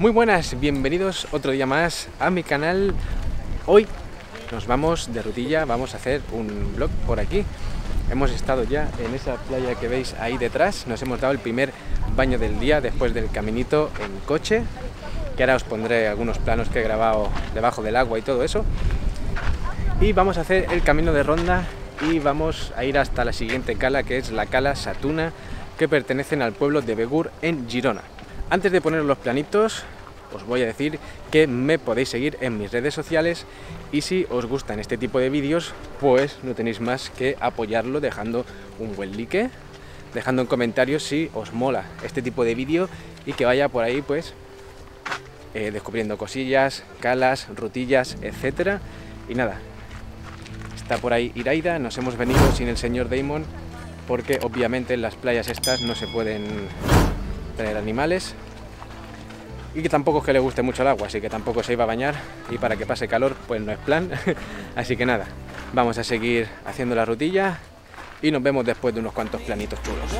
Muy buenas, bienvenidos otro día más a mi canal. Hoy nos vamos de rutilla, vamos a hacer un vlog por aquí. Hemos estado ya en esa playa que veis ahí detrás, nos hemos dado el primer baño del día después del caminito en coche, que ahora os pondré algunos planos que he grabado debajo del agua y todo eso. Y vamos a hacer el camino de ronda y vamos a ir hasta la siguiente cala, que es la cala Satuna, que pertenecen al pueblo de Begur en Girona. Antes de poner los planitos, os voy a decir que me podéis seguir en mis redes sociales y si os gustan este tipo de vídeos, pues no tenéis más que apoyarlo dejando un buen like, dejando en comentarios si os mola este tipo de vídeo y que vaya por ahí pues descubriendo cosillas, calas, rutillas, etcétera. Y nada, está por ahí Iraida, nos hemos venido sin el señor Damon porque obviamente en las playas estas no se pueden tener animales y que tampoco es que le guste mucho el agua, así que tampoco se iba a bañar y para que pase calor pues no es plan. Así que nada, vamos a seguir haciendo la rutilla y nos vemos después de unos cuantos planitos chulos.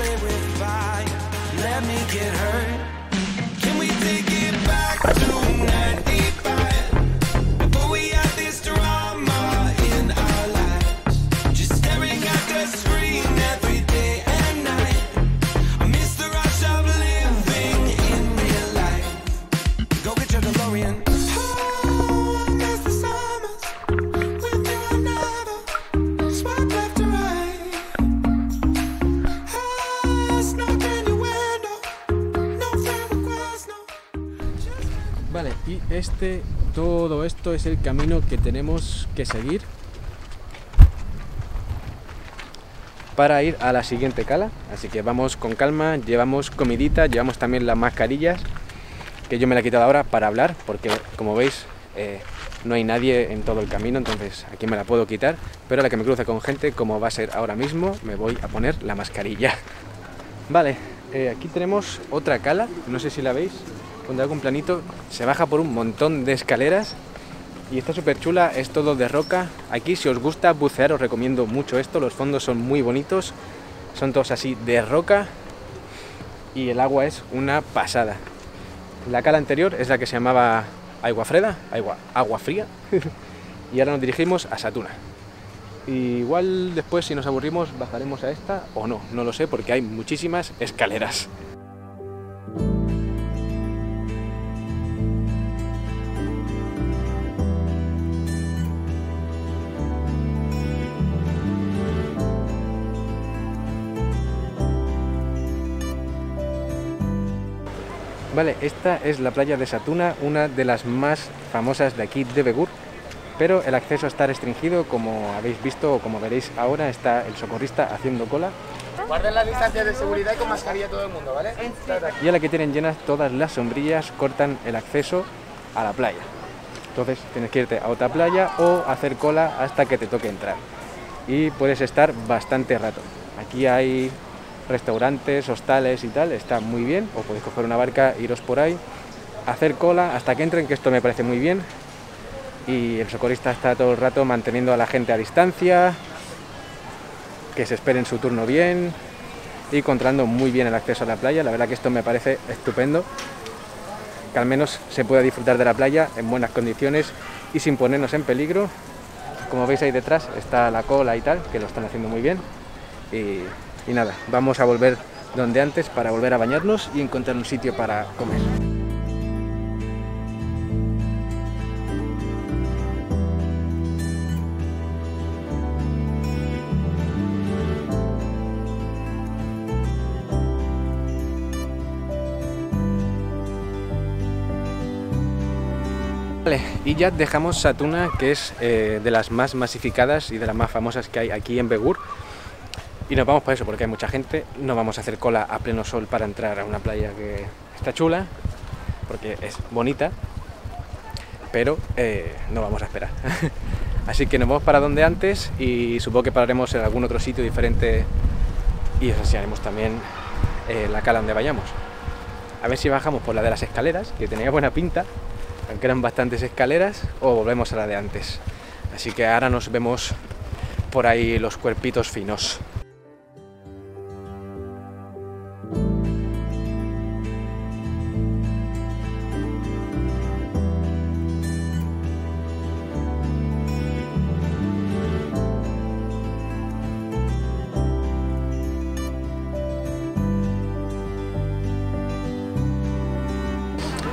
Vale, y todo esto es el camino que tenemos que seguir para ir a la siguiente cala, así que vamos con calma, llevamos comidita, llevamos también las mascarillas, que yo me la he quitado ahora para hablar, porque como veis no hay nadie en todo el camino, entonces aquí me la puedo quitar, pero a la que me cruce con gente, como va a ser ahora mismo, me voy a poner la mascarilla. Vale, aquí tenemos otra cala, no sé si la veis. Cuando hago un planito se baja por un montón de escaleras y está súper chula, es todo de roca. Aquí si os gusta bucear os recomiendo mucho esto, los fondos son muy bonitos, son todos así de roca y el agua es una pasada. La cala anterior es la que se llamaba Agua Fría y ahora nos dirigimos a Satuna. Y igual después si nos aburrimos bajaremos a esta o no, no lo sé porque hay muchísimas escaleras. Vale, esta es la playa de Satuna, una de las más famosas de aquí de Begur, pero el acceso está restringido, como habéis visto o como veréis ahora, está el socorrista haciendo cola. Guarden las distancias de seguridad y con mascarilla todo el mundo, ¿vale? Y a la que tienen llenas todas las sombrillas cortan el acceso a la playa. Entonces tienes que irte a otra playa o hacer cola hasta que te toque entrar. Y puedes estar bastante rato. Aquí hay restaurantes, hostales y tal, está muy bien, o podéis coger una barca, iros por ahí, hacer cola hasta que entren, que esto me parece muy bien, y el socorrista está todo el rato manteniendo a la gente a distancia, que se esperen su turno bien, y controlando muy bien el acceso a la playa. La verdad que esto me parece estupendo, que al menos se pueda disfrutar de la playa en buenas condiciones y sin ponernos en peligro. Como veis ahí detrás está la cola y tal, que lo están haciendo muy bien, y nada, vamos a volver donde antes para volver a bañarnos y encontrar un sitio para comer. Vale, y ya dejamos Satuna, que es de las más masificadas y de las más famosas que hay aquí en Begur. Y nos vamos por eso, porque hay mucha gente, no vamos a hacer cola a pleno sol para entrar a una playa que está chula, porque es bonita, pero no vamos a esperar. Así que nos vamos para donde antes y supongo que pararemos en algún otro sitio diferente y os enseñaremos también la cala donde vayamos. A ver si bajamos por la de las escaleras, que tenía buena pinta, aunque eran bastantes escaleras, o volvemos a la de antes. Así que ahora nos vemos por ahí los cuerpitos finos.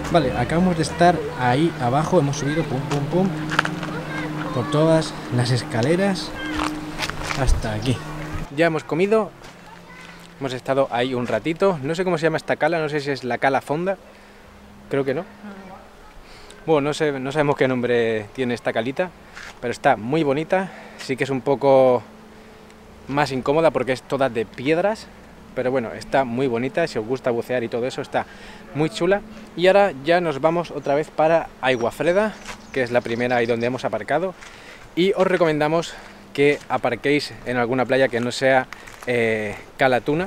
Vale, acabamos de estar ahí abajo, hemos subido pum pum pum por todas las escaleras hasta aquí. Ya hemos comido, hemos estado ahí un ratito, no sé cómo se llama esta cala, no sé si es la Cala Fonda, creo que no. Bueno, no sé, no sabemos qué nombre tiene esta calita, pero está muy bonita, sí que es un poco más incómoda porque es toda de piedras, pero bueno, está muy bonita, si os gusta bucear y todo eso, está muy chula. Y ahora ya nos vamos otra vez para Aiguafreda, que es la primera ahí donde hemos aparcado, y os recomendamos que aparquéis en alguna playa que no sea Cala Tuna,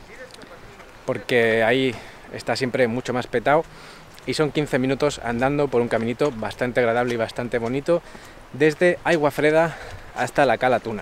porque ahí está siempre mucho más petado, y son 15 minutos andando por un caminito bastante agradable y bastante bonito, desde Aiguafreda hasta la Cala Tuna.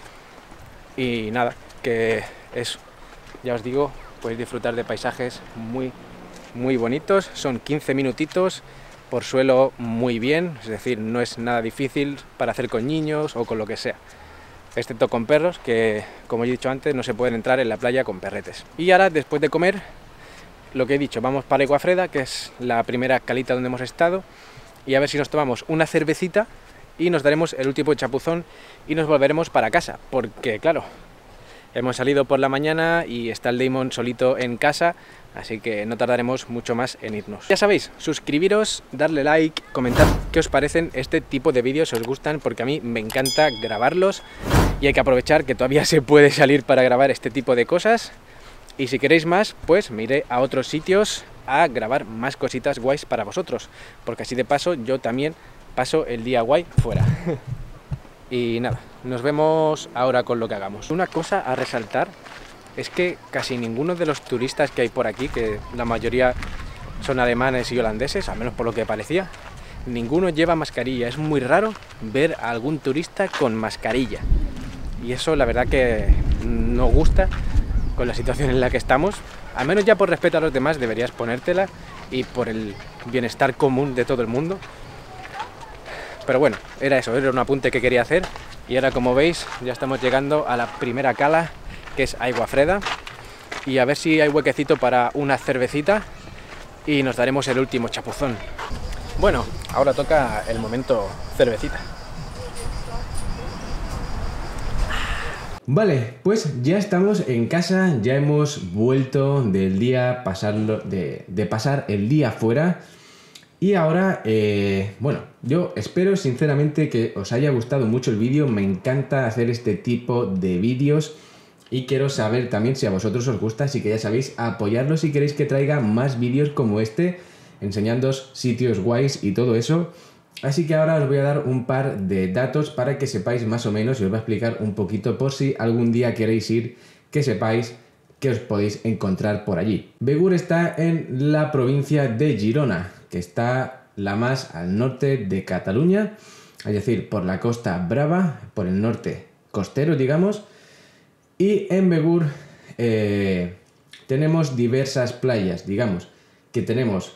Y nada, que eso, ya os digo, podéis disfrutar de paisajes muy bonitos, son 15 minutitos por suelo muy bien, es decir, no es nada difícil para hacer con niños o con lo que sea, excepto con perros, que como he dicho antes no se pueden entrar en la playa con perretes. Y ahora, después de comer, lo que he dicho, vamos para Aiguafreda, que es la primera calita donde hemos estado, y a ver si nos tomamos una cervecita y nos daremos el último chapuzón y nos volveremos para casa, porque claro, hemos salido por la mañana y está el Damon solito en casa, así que no tardaremos mucho más en irnos. Ya sabéis, suscribiros, darle like, comentar qué os parecen este tipo de vídeos, si os gustan, porque a mí me encanta grabarlos y hay que aprovechar que todavía se puede salir para grabar este tipo de cosas. Y si queréis más, pues me iré a otros sitios a grabar más cositas guays para vosotros, porque así de paso yo también paso el día guay fuera. Y nada, nos vemos ahora con lo que hagamos. Una cosa a resaltar es que casi ninguno de los turistas que hay por aquí, que la mayoría son alemanes y holandeses, al menos por lo que parecía, ninguno lleva mascarilla. Es muy raro ver a algún turista con mascarilla. Y eso la verdad que no gusta con la situación en la que estamos. Al menos ya por respeto a los demás deberías ponértela y por el bienestar común de todo el mundo. Pero bueno, era eso, era un apunte que quería hacer. Y ahora, como veis, ya estamos llegando a la primera cala, que es Aiguafreda. Y a ver si hay huequecito para una cervecita y nos daremos el último chapuzón. Bueno, ahora toca el momento cervecita. Vale, pues ya estamos en casa, ya hemos vuelto del día de pasar el día fuera. Y ahora, bueno, yo espero sinceramente que os haya gustado mucho el vídeo. Me encanta hacer este tipo de vídeos y quiero saber también si a vosotros os gusta, así que ya sabéis, apoyarlo si queréis que traiga más vídeos como este, enseñándoos sitios guays y todo eso. Así que ahora os voy a dar un par de datos para que sepáis más o menos y os voy a explicar un poquito por si algún día queréis ir, que sepáis que os podéis encontrar por allí. Begur está en la provincia de Girona, que está la más al norte de Cataluña, es decir, por la Costa Brava, por el norte costero, digamos. Y en Begur tenemos diversas playas, digamos, que tenemos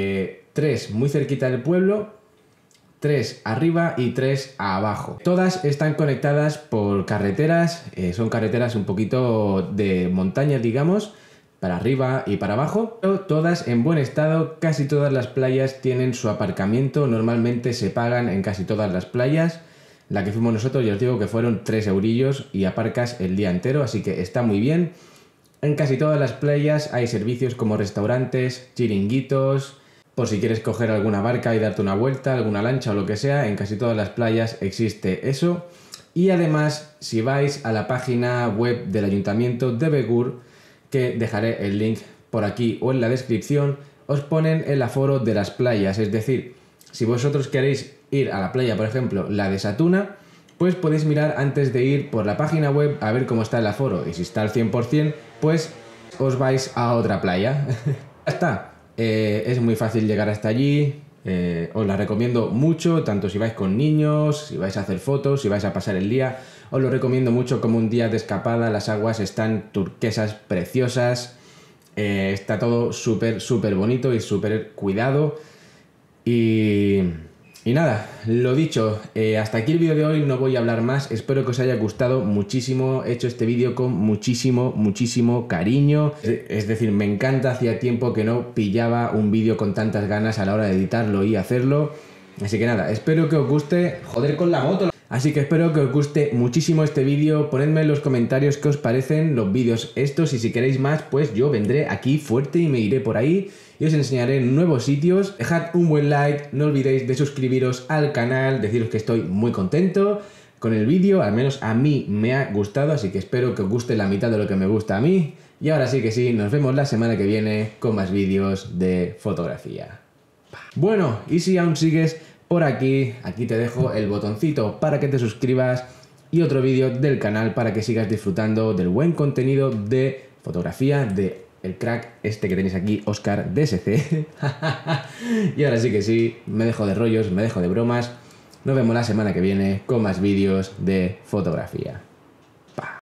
3 muy cerquita del pueblo, 3 arriba y 3 abajo. Todas están conectadas por carreteras, son carreteras un poquito de montaña, digamos, para arriba y para abajo, pero todas en buen estado. Casi todas las playas tienen su aparcamiento, normalmente se pagan en casi todas las playas. La que fuimos nosotros, ya os digo que fueron 3 eurillos y aparcas el día entero, así que está muy bien. En casi todas las playas hay servicios como restaurantes, chiringuitos, por si quieres coger alguna barca y darte una vuelta, alguna lancha o lo que sea, en casi todas las playas existe eso. Y además, si vais a la página web del Ayuntamiento de Begur, que dejaré el link por aquí o en la descripción, os ponen el aforo de las playas. Es decir, si vosotros queréis ir a la playa, por ejemplo, la de Satuna, pues podéis mirar antes de ir por la página web a ver cómo está el aforo. Y si está al 100%, pues os vais a otra playa. Ya está. Es muy fácil llegar hasta allí. Os la recomiendo mucho, tanto si vais con niños, si vais a hacer fotos, si vais a pasar el día. Os lo recomiendo mucho como un día de escapada. Las aguas están turquesas, preciosas. Está todo súper bonito y súper cuidado. Y Y nada, lo dicho, hasta aquí el vídeo de hoy, no voy a hablar más, espero que os haya gustado muchísimo, he hecho este vídeo con muchísimo cariño, es decir, me encanta, hacía tiempo que no pillaba un vídeo con tantas ganas a la hora de editarlo y hacerlo, así que nada, espero que os guste, joder con la moto. Así que espero que os guste muchísimo este vídeo, ponedme en los comentarios qué os parecen los vídeos estos y si queréis más, pues yo vendré aquí fuerte y me iré por ahí y os enseñaré nuevos sitios. Dejad un buen like, no olvidéis de suscribiros al canal, deciros que estoy muy contento con el vídeo, al menos a mí me ha gustado, así que espero que os guste la mitad de lo que me gusta a mí. Y ahora sí que sí, nos vemos la semana que viene con más vídeos de fotografía. Bueno, y si aún sigues por aquí te dejo el botoncito para que te suscribas y otro vídeo del canal para que sigas disfrutando del buen contenido de fotografía de el crack este que tenéis aquí, Oscar DSC. Y ahora sí que sí, me dejo de rollos, me dejo de bromas. Nos vemos la semana que viene con más vídeos de fotografía.